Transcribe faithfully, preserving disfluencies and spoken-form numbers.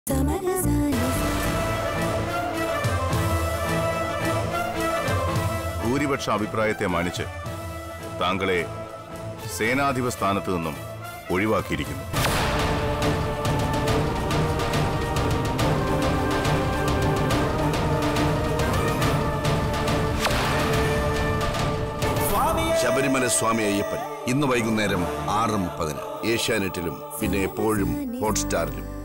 ഭൂരിപക്ഷ അഭിപ്രായത്തെ മാനിച്ച് താങ്കളെ സേനാധിപ സ്ഥാനത്ത് നിന്നും ഒഴിവാക്കിയിരിക്കുന്നു. ശബരിമല സ്വാമി അയ്യപ്പൻ ഇന്ന് വൈകുന്നേരം ആറ് മുപ്പതിന് ഏഷ്യാനെറ്റിലും പിന്നെ എപ്പോഴും ഹോട്ട്സ്റ്റാറിലും.